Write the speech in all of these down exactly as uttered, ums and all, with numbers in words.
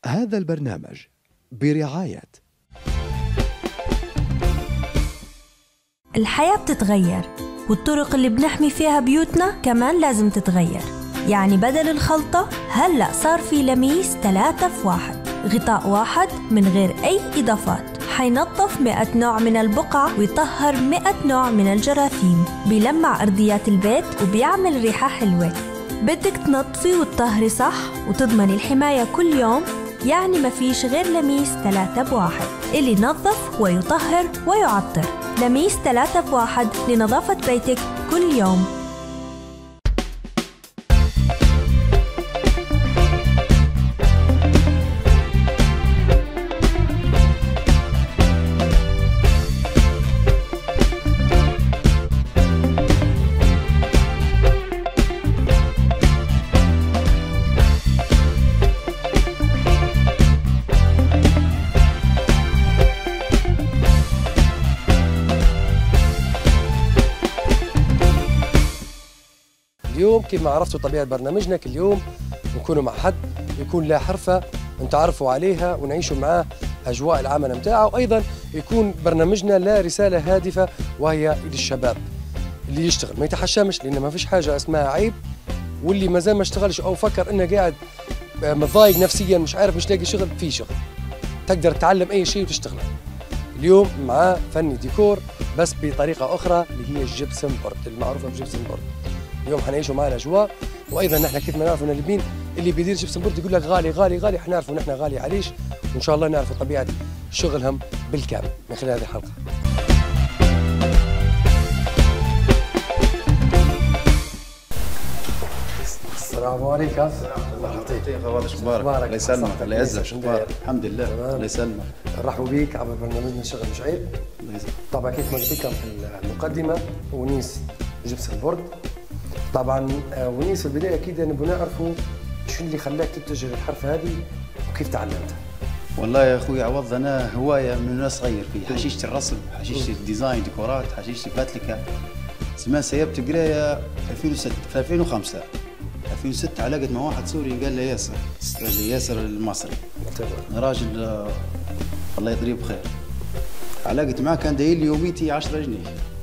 هذا البرنامج برعاية الحياة بتتغير، والطرق اللي بنحمي فيها بيوتنا كمان لازم تتغير. يعني بدل الخلطة هلأ صار في لميس ثلاثة في واحد، غطاء واحد من غير أي إضافات، حينظف مئة نوع من البقع ويطهر مئة نوع من الجراثيم، بيلمع أرضيات البيت وبيعمل ريحة حلوة. بدك تنظفي وتطهري صح وتضمني الحماية كل يوم؟ يعني ما فيش غير لميس ثلاثة بواحد اللي ينظف ويطهر ويعطر. لميس ثلاثة بواحد لنظافة بيتك كل يوم. اليوم كيف ما عرفتوا طبيعة برنامجنا، كل يوم نكونوا مع حد يكون له حرفة نتعرفوا عليها ونعيشوا معاه أجواء العمل متاعه، وأيضا يكون برنامجنا له رسالة هادفة وهي للشباب اللي يشتغل ما يتحشمش، لأن ما فيش حاجة اسمها عيب، واللي ما زال ما اشتغلش أو فكر إنه قاعد متضايق نفسيا مش عارف مش لاقي شغل، في شغل تقدر تتعلم أي شيء وتشتغل. اليوم معاه فني ديكور بس بطريقة أخرى اللي هي الجبسن بورد المعروفة بجبسن بورد. اليوم حنعيشوا معنا الاجواء، وايضا نحن كيف ما نعرفوا ان اللي اللي بيدير جبسن بورد يقول لك غالي غالي غالي، حنعرفوا نحن غالي عليش، وان شاء الله نعرفوا طبيعه شغلهم بالكامل من خلال هذه الحلقه. السلام عليكم. الله يعطيك اخبارك؟ شخبارك؟ الله يسلمك، الله يعزك، شخبارك؟ الحمد لله، الله يسلمك. نرحبوا بك عبر برنامجنا شغل مش عيب. طبعا كيف ما قلت لكم في المقدمه، ونيس جبسن بورد. طبعا ونيس في البدايه اكيد نبغى نعرفوا شو اللي خلاك تتجه للحرفه هذه وكيف تعلمتها؟ والله يا اخوي عوض، انا هوايه من وانا صغير في حشيشه الرسم، حشيشه الديزاين ديكورات، حشيشه الباتليكا. زمان سيبت قرايه ألفين وستة، في ألفين وخمسة ألفين وستة علاقت مع واحد سوري قال لي ياسر ياسر المصري، راجل آه الله يطريه بخير. علاقت معاه كان داير لي يوميتي عشرة جنيه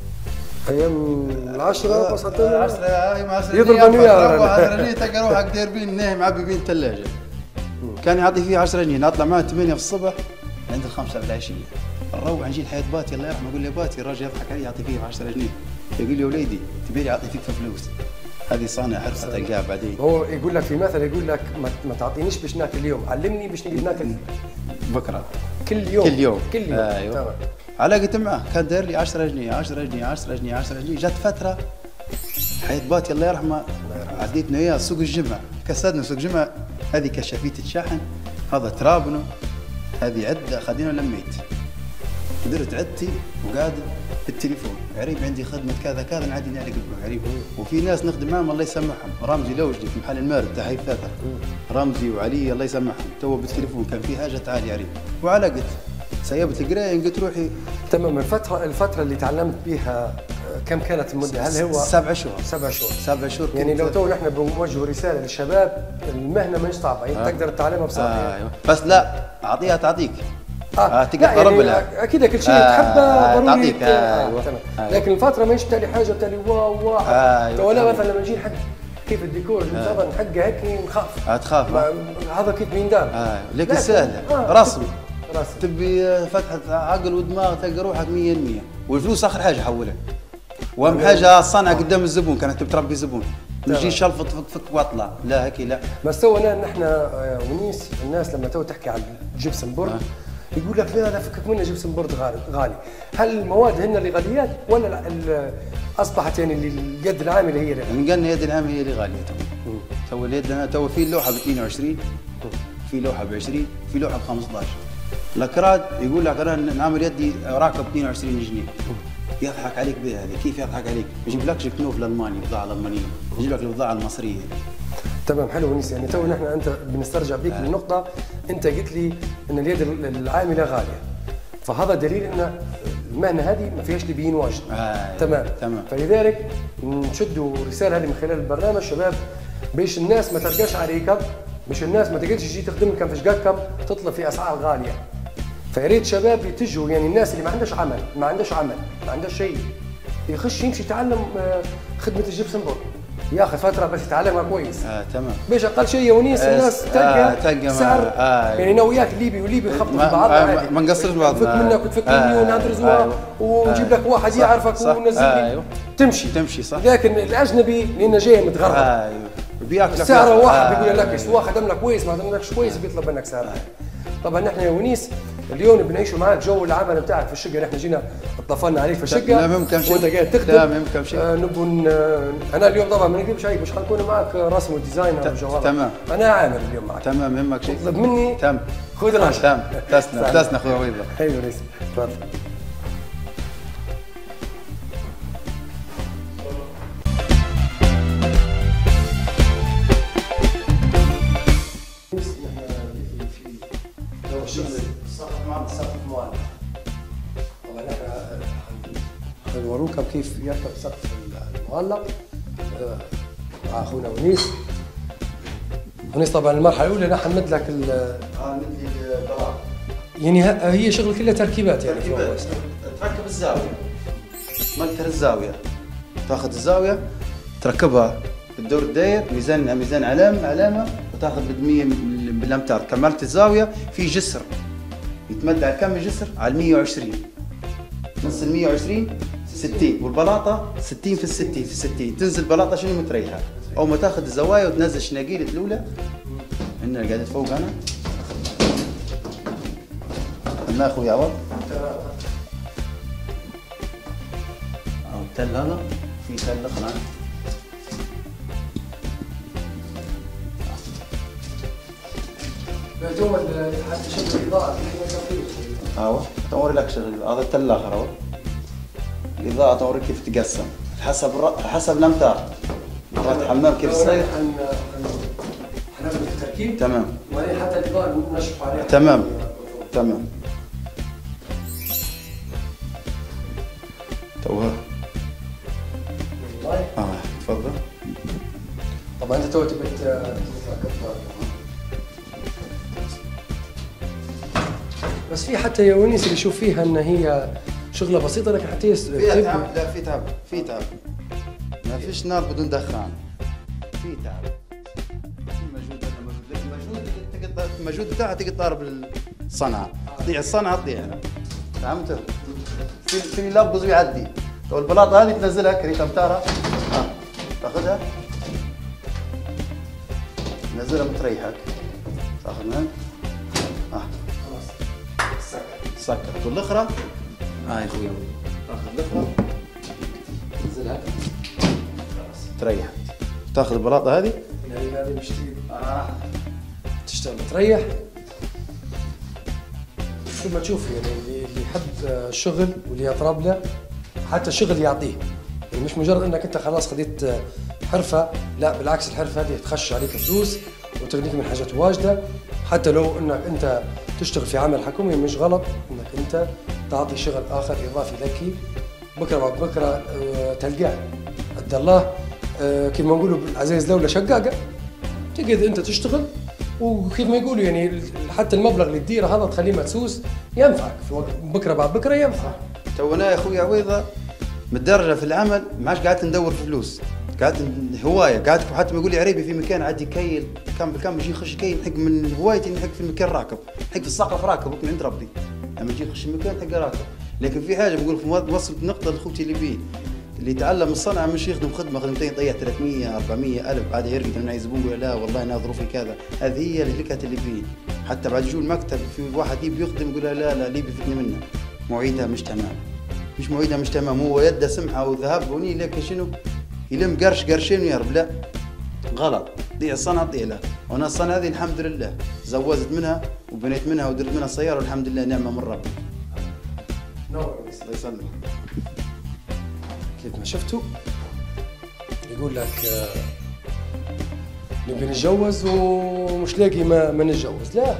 ايام العشرة وصلت له عشرة هاي ما يضربني وياه عشرة جنيه تلقى روحك داير بين نايم معبي بين ثلاجه. كان يعطي فيه عشرة جنيه، نطلع معاه ثمانية في الصبح عند الخمسة في العشيه، نروح نجي لحياة باتي الله يرحمه، اقول له باتي، الراجل يضحك علي يعطي فيه عشرة جنيه، يقول لي وليدي تبي لي اعطي فيك في فلوس. هذه صانع حرفه تلقاها بعدين. هو يقول لك في مثل يقول لك ما تعطينيش باش ناكل اليوم، علمني باش نقدر ناكل بكره. كل يوم كل يوم كل يوم ايوه تمام. علاقت معه كان داير لي عشرة جنيه عشرة جنيه عشرة جنيه عشرة جنيه. جات فتره حياة باتي الله يرحمه عديتنا اياه سوق الجمعه، كسدنا سوق الجمعه، هذه كشافية الشاحن، هذا ترابنو، هذه عده خدينا لميت، درت عدتي وقاعد بالتليفون، عريب عندي خدمه كذا كذا نعدي نعلق عريب. وفي ناس نخدم معهم الله يسمحهم، رمزي لوجدي في محل المارد تاع حي ثلاثه، رمزي وعلي الله يسمحهم، تو بالتليفون كان في حاجه تعالي عريب، وعلقت سيبت القرايه لقيت روحي تمام. الفتره الفتره اللي تعلمت بها كم كانت المده؟ هل هو سبع شهور؟ سبع شهور سبع شهور. يعني لو تو نحن بنوجه رساله للشباب، المهنه ماهيش صعبه، يعني آه. تقدر تتعلمها بسرعه. آه يعني. بس لا اعطيها تعطيك اه, آه تقدر تقرب يعني لها اكيد كل شيء آه تحبه آه ضروري تعطيك. آه ايوه آه لكن الفتره ماهيش بتالي حاجه بتالي واو واو آه ولا مثلا لما نجي نحق كيف الديكور طبعا نحقه هيك نخاف. آه تخاف هذا كيف بيندار. اه لكن سهله آه رسم رسم تبي فتحه عقل ودماغ تلقى روحك مية بالمية، والفلوس اخر حاجه حولها، واهم حاجه الصنعه قدام الزبون، كانت تبي تربي زبون، نجي شلفط فك فك واطلع، لا هيك لا. بس تو نحن ونيس الناس لما تو تحكي عن الجبسن بورد آه. يقول لك لا لا فكك منه جبسن بورد غالي، هل المواد هن اللي غاليات ولا اصبحت يعني اللي اليد العامله هي اللي غاليه؟ قلنا اليد العامله هي اللي غاليه تو. تو اليد تو في اللوحه ب اثنين وعشرين، في لوحه ب عشرين، في لوحه ب خمسة عشر. الاكراد يقول لك انا نعمل يدي راكب اثنين وعشرين جنيه، يضحك عليك بهذه. كيف يضحك عليك؟ ما يجيبلكش كنوف الالماني بضاعه الالمانيه، يجيب لك البضاعه المصريه. تمام حلو ونيس. يعني تو نحن انت بنسترجع بيك آه. للنقطه، انت قلت لي ان اليد العامله غاليه، فهذا دليل ان المهنه هذه ما فيهاش ليبيين واجد. آه. تمام تمام. فلذلك نشدوا رساله هذه من خلال البرنامج شباب، باش الناس ما ترجعش عليك مش الناس ما تقدرش تجي تخدم لكم في شقتكم تطلب في اسعار غاليه. فيا ريت شباب يتجهوا، يعني الناس اللي ما عندهاش عمل ما عندهاش عمل ما عندهاش شيء يخش يمشي يتعلم خدمه الجبسن بورد، ياخذ فتره بس يتعلمها كويس. اه تمام. باش اقل شيء يا ونيس الناس تلقى آه تلقى سعر آه يعني انا وياك ليبي وليبي نخبطوا في بعض آه عادي، ما نقصرش بعضنا. نفك منك وتفك مني وندرزوا آه ونجيب لك واحد يعرفك وننزل لي آه تمشي تمشي صح. لكن الاجنبي لانه جاي متغرب ايوه بياكلك سعره واحد آه بيقول لك سواء خدم لك كويس ما خدم لكش كويس بيطلب منك سعر. طبعا نحن يا ونيس اليوم بنعيشوا معاك جو العمل بتاعك في الشقه، نحن جينا اطفلنا عليك في الشقه. لا ممكن شيء وانت قاعد تخدم. لا ممكن شيء. آه نبون آه انا اليوم طبعا ما نكذبش عليك مش حنكون معك رسم وديزاينر وجوهر. تمام. انا عامل اليوم معك. تمام يهمك شيء. اطلب مني تم خذ راجل. تم تسنى تسنى اخوي عويضه. ايوه ونيس تفضل. طبعا نوروكم كيف يركب سقف المعلق مع اخونا ونيس. ونيس طبعا المرحله الاولى نحن نمد لك ال اه نمد لي البلاط. يعني هي شغل كلها تركيبات يعني تركيبات. تركب الزاويه مالتها الزاويه، تاخذ الزاويه تركبها بالدور الداير، ميزان ميزان علامه علامه وتاخذ بالمية بالامتار. كملت الزاويه في جسر يتمد على كم جسر على مية وعشرين، نص ال مية وعشرين ستين، والبلاطه ستين في الستين في الستين. تنزل بلاطه شنو متريحه، او ما تاخذ الزوايا وتنزل شناقيله الاولى. هنا قاعدين فوق انا هنا اخوي عوض او التل هذا في تل اخرى. جو حتى شغل الاضاءه اهو توري لك شغل هذا التل الاخر اهو. الاضاءه توري كيف تقسم حسب الر... حسب الامتار. مرات حمام كيف يصير. حنبدا في التركيب. تمام. وبعدين حتى الاضاءه نشف عليها. تمام تمام. توها. اه تفضل. طبعا انت تو تبي بس في حتى يا ونيس اللي يشوف فيها ان هي شغله بسيطه لكن حتى فيها تعب. لا في تعب في تعب. ما فيش نار بدون دخان. في تعب. في مجهود مجهود مجهود المجهود بتاعها تقطع بالصنعه، تضيع الصنعه تضيع. فهمت؟ في في يلبز ويعدي. لو البلاطه هذه تنزلها كريت امتارها ها تاخذها تنزلها متريحك. تاخذ من هنا ها سكر. والاخرى ها يا اخوي تاخذ الاخرى تنزلها تريح. تاخذ البلاطه هذه هذه مش آه. تشتغل تريح. شو ما تشوف يعني اللي يحب الشغل واللي يطرب له حتى الشغل يعطيه، يعني مش مجرد انك انت خلاص خديت حرفه، لا بالعكس الحرفه هذه تخش عليك فلوس وتغنيك من حاجات واجده. حتى لو انك انت تشتغل في عمل حكومي مش غلط انك انت تعطي شغل اخر اضافي لك. بكره بعد بكره أه تلقاه ادى الله أه كيف ما نقولوا عزيز دوله شقاقه، تقعد انت تشتغل وكيف ما يقولوا يعني حتى المبلغ اللي تديره هذا تخليه مدسوس ينفعك في وقت بكره بعد بكره ينفع. تو انا يا اخوي عويضه متدرجه في العمل، ما عادش قعدت ندور في فلوس، قعدت هوايه، قعدت حتى ما يقول لي عريبي في مكان عاد يكيل كم بالكم يجي يخش يكيل. نحق من هوايتي نحق في المكان راكب، نحق في السقف راكب من عند ربي. لما يجي يخش المكان نحق راكب. لكن في حاجه بقول في وصلت نقطه لاخوتي الليبيين اللي يتعلم الصنعه مش يخدم خدمه خدمتين يطيح ثلاثمية أربعمية ألف بعد يرقد من يزبون يقول لا والله انا ظروفي كذا. هذه هي اللي لكت الليبيين. حتى بعد يجوا المكتب في واحد يبي يخدم يقول لا لا ليبي فتني منه، مواعيدها مش تمام. مش مواعيدها مش تمام، هو يده سمحه وذهب وني لك شنو يلم قرش قرشين ويهرب. لا غلط، ضيع الصنعه تضيع له. وانا الصنعه هذه الحمد لله زوزت منها وبنيت منها ودرت منها سياره والحمد لله نعمه من ربي. نور الله يسلمك. كيف ما شفتوا يقول لك آه نبي نتجوز ومش لاقي ما, ما نتجوز. لا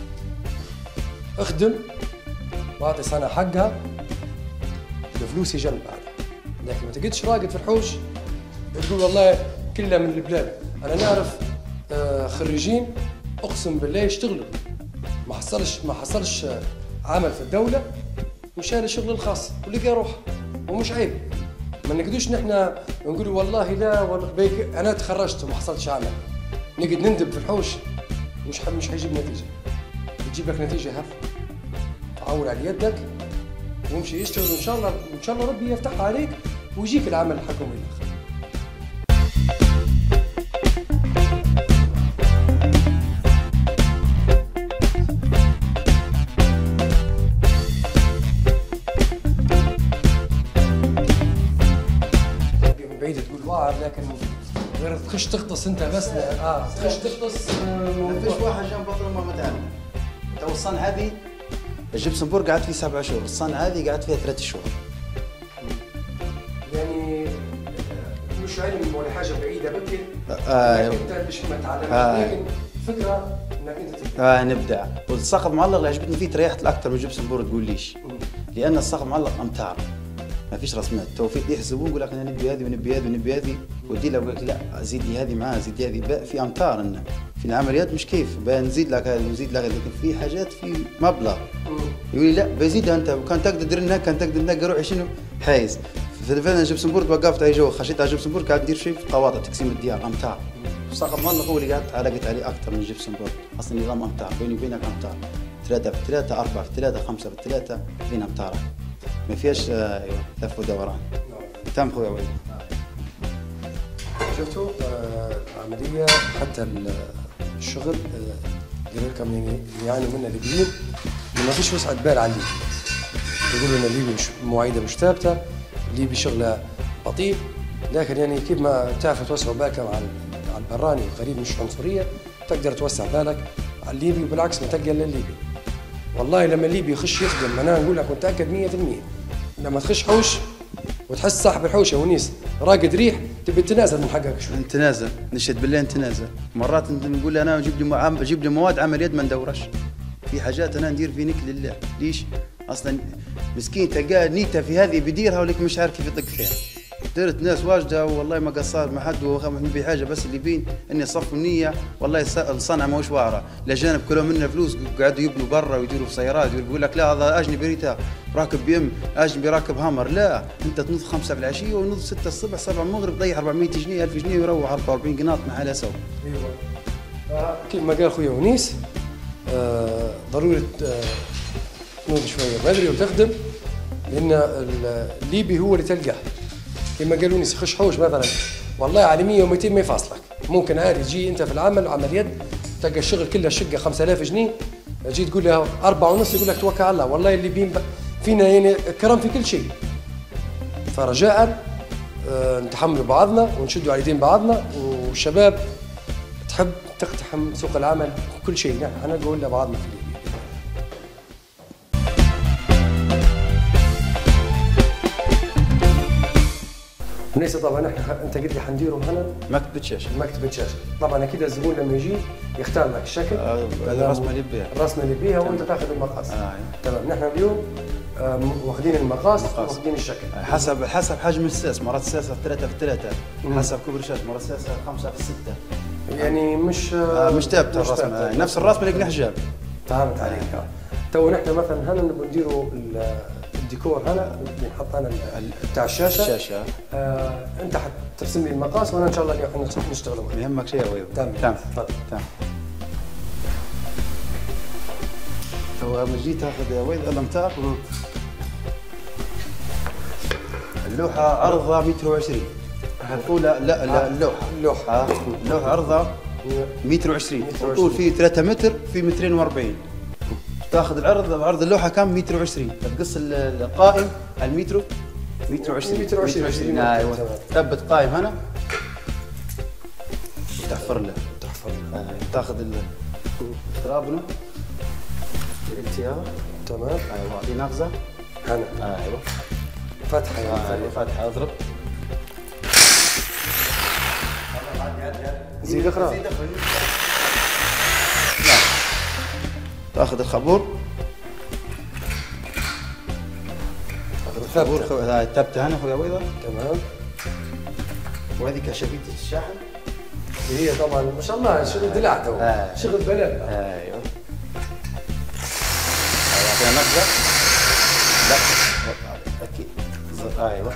اخدم واعطي صنعه حقها الفلوس جنب بعدها، لكن ما تقعدش راقد في الحوش تقول والله كلها من البلاد. انا نعرف آه خريجين اقسم بالله يشتغلوا. ما حصلش ما حصلش عمل في الدوله وشال الشغل الخاص ولقى روحه، ومش عيب. ما نقدوش نحن نقولوا والله لا والله بيك انا تخرجت وما حصلش عمل، نقعد نندب في الحوش مش مش حيجيب نتيجه. يجيب لك نتيجه هف، عول على يدك وامشي يشتغل، وان شاء الله ان شاء الله ربي يفتحها عليك ويجيك العمل الحكومي الاخر. بعيد تقول واعر، لكن غير تخش تغطس انت بس. اه تخش تغطس. ما فيش واحد جنب بطل ما متعلم. تو الصنعة هذه الجبسنبورغ قعدت فيه سبع شهور، الصنعة هذه قعدت فيها ثلاث شهور. يعني مش علم ولا حاجه بعيده بكي، آه لكن انت مش ما تعلمتش، آه لكن فكره انك انت تبدع. اه نبدع. والسقف معلق اللي عجبتني فيه تريحت الاكثر من الجبسنبورغ تقول ليش؟ لان السقف معلق امتار، ما فيش رسمات. توفيق يحسبون يقول لك انا نبي هذه ونبي هذه ونبي هذه، ودي له يقول لك لا زيدي هذه معاه زيدي هذه، في امتار. انه في العمليات مش كيف نزيد لك هذه ونزيد لك، لكن في حاجات في مبلغ يقول لي لا بزيدها انت، وكان تقدر تدير هناك كان تقدر هناك روحي شنو حايز. فعلا جبسنبورغ وقفت على جو، خشيت على جبسنبورغ قاعد ندير شيء في قواطع تقسيم الديار امتار. السقف معلق هو اللي قعدت علقت عليه اكثر من جبسنبورغ، اصلا نظام امتار بيني وبينك امتار، ثلاثة في ثلاثة، أربعة في ثلاثة، خمسة في ثلاثة، بين امتار ما فيهاش ايوه لف ودوران. تم خويا وليد. شفتوا آه عمليه حتى الشغل آه قال لكم يعني يعانوا منها الليبيين، ما فيش وسعة بال على الليبي. يقولوا ان الليبي مش مواعيده مش ثابته، الليبي شغله بطيء، لكن يعني كيف ما تعرف توسع بالك على على البراني والغريب مش عنصريه، تقدر توسع بالك على الليبي، وبالعكس ما تلقى الا الليبي. والله لما الليبي يخش يخدم انا نقول لك متاكد مية بالمية لما تخش حوش وتحس صاحب الحوشه ونيس راقد ريح تبي تنازل من حقك شوي. نتنازل نشهد بالله نتنازل. مرات نقول انا جيب لي جيب لي مواد عمل يد ما ندورش. في حاجات انا ندير في نك لله، ليش؟ اصلا مسكين تلقاه نيته في هذه بيديرها ولكن مش عارف كيف يطق فيها. درت ناس واجده والله ما قصار ما حد وخمن بحاجه، بس اللي بين اني صفوا النيه. والله الصنعه ماهوش واعره، الاجانب كلهم منا فلوس قعدوا يبنوا برا ويديروا في سيارات، يقول لك لا هذا اجنبي ريتا راكب بي ام، اجنبي راكب هامر. لا انت تنوض خمسة بالعشيه ونوض ستة الصبح سبعة المغرب تضيع أربعمية جنيه ألف جنيه ويروح أربعة وأربعين قناط مع حالها سوا. ايوه كيف ما قال خويا ونيس آه ضروري آه تنوض شويه بدري وتخدم، لان الليبي هو اللي تلقاه. كما قالوا ونيس يخش حوش مثلا والله على مية ومئتين ما يفاصلك، ممكن عادي تجي انت في العمل عمل يد تلقى الشغل كله الشقه خمسة آلاف جنيه، تجي تقول له أربعة ونص يقول لك توكل على الله. والله اللي بين فينا يعني كرم في كل شيء. فرجاء أه نتحملوا بعضنا ونشدوا على يدين بعضنا، والشباب تحب تقتحم سوق العمل كل شيء. نحن انا نقول لبعضنا في الليبي. ونيس طبعا احنا انت قلت لي حنديروا هنا مكتبة شاشه. مكتبة شاشه، طبعا اكيد الزبون لما يجي يختار لك الشكل آه الرسمه اللي بيها الرسمه اللي بيها وانت تاخذ المقاس. آه تمام. نحن اليوم آه واخذين المقاس واخذين الشكل حسب حسب حجم الساس. مرات الساسه ثلاثة في ثلاثة، حسب كبر الشاشه. مرات الساسه خمسة في ستة، يعني مش آه مش ثابته الرسمه. آه نفس الرسمه اللي قلنا حجاب. فهمت عليك. آه. تو نحن مثلا هنا نبغى نديروا الديكور هنا نحط هنا بتاع الشاشه الشاشه آه، انت حترسم لي المقاس وانا ان شاء الله اليوم نشتغل معك. ما يهمك شيء يا وليد. تمام تمام تفضل. تمام. تو لما جيت تاخذ يا وليد الامتار، اللوحه عرضها متر وعشرين، الطول لا لا لا اللوحه اللوحه آه. اللوحه عرضها متر وعشرين، الطول فيه ثلاثة متر في مترين وأربعين. تاخذ العرض عرض اللوحه كام؟ متر وعشرين. تقص القائم المتر متر وعشرين. متر وعشرين. ايوه ثبت قائم هنا وتحفر له تحفر له. آه. تاخذ الترابنه الالتيار. تمام. ايوه في نغزه هنا. ايوه فتحه يعني. ايوه فتحه اضرب. زيد اقرا. تاخذ الخابور، تاخذ الخابور هاي الثابته هنا خويا بيضه. تمام. وهذه كشبيكه الشاحن. اللي هي طبعا ما شاء الله شغل دلع تو آه. شغل بلد. ايوه يعطيها نقزه. لا اكيد ايوه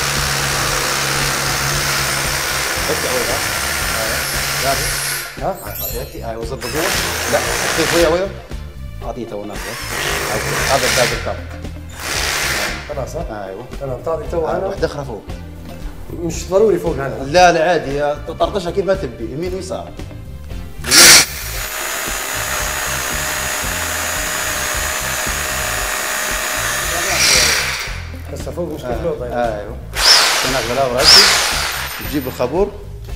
هيك وين ها؟ ها؟ هيك ايوه ظبطوها. لا اعطيه شويه وين؟ اعطيه تو نقزه. هذا الباقي الكاب. خلاص ها؟ ايوه تمام. تعطي تو انا واحده اخرى فوق. مش ضروري فوق هلا. لا لا عادي تطرطشها كيف ما تبي يمين ويسار. هسه فوق مش كله طيب. ايوه هناك بلاور هسه تجيب الخابور.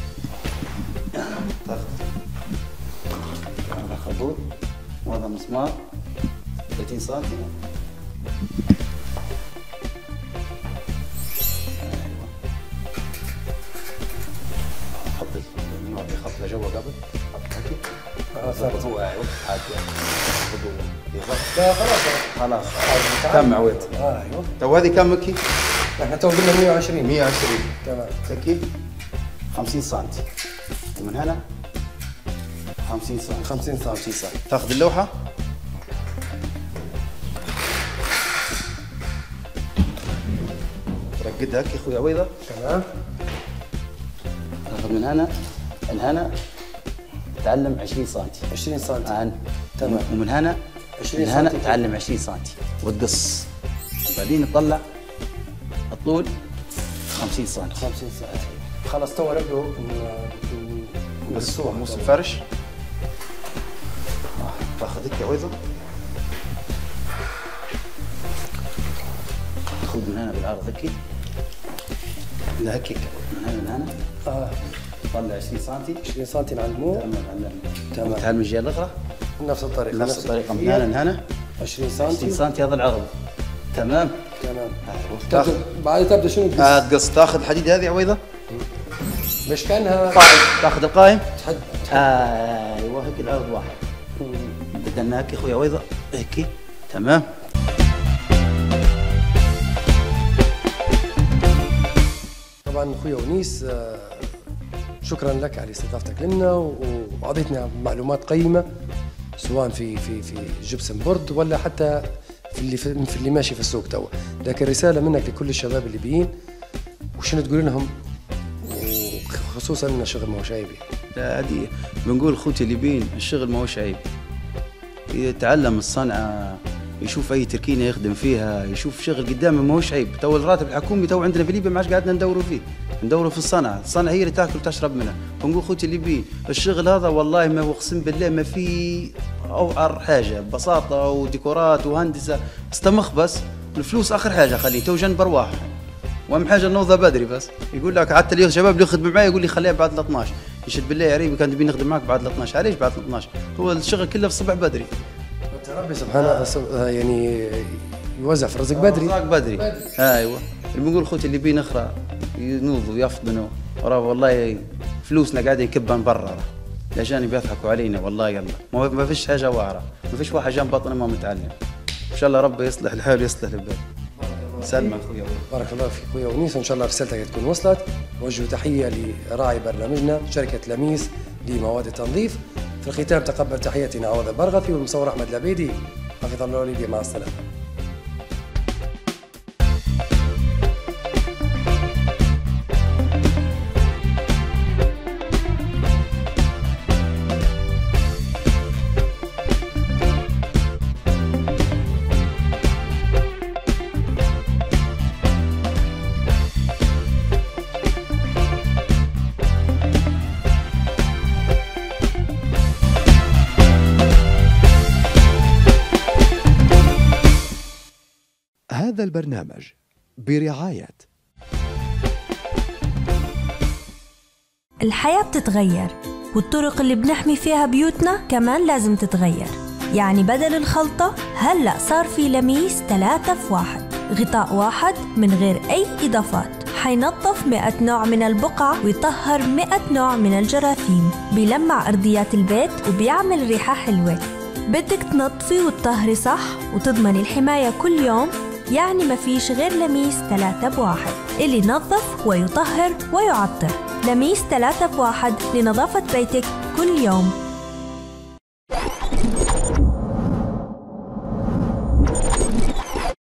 تاخذ هذا الخابور وهذا مسمار ثلاثين سم. حط نعطي خط لجوا قبل. خلاص هو ايوه عادي لا خلاص خلاص كم عويت. ايوه تو هذه كم مكي؟ احنا تو قلنا مية وعشرين. مية وعشرين تمام. مكي خمسين سم ومن هنا خمسين سم. خمسين سم. خمسين سم. تاخذ اللوحه ترقدها هيك يا اخوي عويضه. تمام. تاخذ من هنا من هنا تعلم عشرين سم. عشرين سم. هنا تمام. ومن هنا عشرين من هنا سم. تعلم عشرين سم وتقص. بعدين تطلع الطول خمسين سم. خمسين سم. خلاص تو نبدو بس موس الفرش. تاخذ هيك يا عويضه خذ من هنا بالعرض هيك لا هيك من هنا من هنا اه طلع عشرين سم. عشرين سم نعلموه. تمام تمام. تعلم الجهه الاخرى نفس الطريقه. نفس الطريقه من هنا لهنا عشرين سم. عشرين سم هذا العرض. تمام. تمام. تاخذ بعد تبدا شنو تقص؟ آه تقص. تاخذ الحديد هذه عويضه مش كانها قائم. تاخذ القائم. تحد آه ايوه هيك العرض واحد. بدنا هيك يا اخوي عويضه هيك. تمام. طبعا اخويا ونيس شكرا لك على استضافتك لنا واعطيتنا معلومات قيمه سواء في في في جبسن بورد ولا حتى في اللي في, في اللي ماشي في السوق توا. لكن رساله منك لكل الشباب الليبيين وشنو تقول لهم وخصوصا ان الشغل ما هوش عيب. لا هذه بنقول اخوتي الليبيين الشغل ما هوش عيب. يتعلم الصنعه يشوف اي تركينه يخدم فيها يشوف شغل قدامه ما هوش عيب. تو الراتب الحكومي تو عندنا في ليبيا ما عادش قاعدنا ندوروا فيه. ندوروا في الصنعه. الصنعه هي اللي تاكل وتشرب منها. بنقول اخوتي الليبيين الشغل هذا والله ما هو اقسم بالله ما في اوعر حاجه ببساطه وديكورات وهندسه استمخ بس الفلوس اخر حاجه خليه تو جنب ارواح. واهم حاجه نوضه بدري بس. يقول لك حتى اللي شباب اللي يخدموا معي يقول لي خليها بعد ال اثناش. يشد بالله يا ريبي كان تبي نخدم معك بعد ال اثناش. علاش بعد ال اثناش؟ هو الشغل كله في الصبح بدري. ربي سبحانه يعني يوزع في الرزق بدري. الرزق بدري. ايوه اللي بنقول اخوتي اللي بين اخرى ينوضوا يفطنوا وراه والله فلوسنا قاعدين نكبها من برا. الاجانب يضحكوا علينا والله يلا ما فيش حاجه واعره. ما فيش واحد جنب بطنه ما متعلم. ان شاء الله ربي يصلح الحال ويصلح البال. سلمى اخويا. بارك الله فيك اخويا ونيس. ان شاء الله رسالتك تكون وصلت. نوجه تحيه لراعي برنامجنا شركه لميس لمواد التنظيف. في الختام تقبل تحياتنا عوض البرغثي والمصور احمد العبيدي. حفظ الله ليبيا. مع السلامه. هذا البرنامج برعاية الحياة بتتغير والطرق اللي بنحمي فيها بيوتنا كمان لازم تتغير. يعني بدل الخلطة هلأ صار في لميس ثلاثة في واحد. غطاء واحد من غير أي إضافات حينظف مئة نوع من البقع ويطهر مئة نوع من الجراثيم. بيلمع أرضيات البيت وبيعمل ريحة حلوة. بدك تنظفي وتطهري صح وتضمني الحماية كل يوم. يعني ما فيش غير لميس ثلاثة بواحد اللي ينظف ويطهر ويعطر. لميس ثلاثة في واحد لنظافة بيتك كل يوم.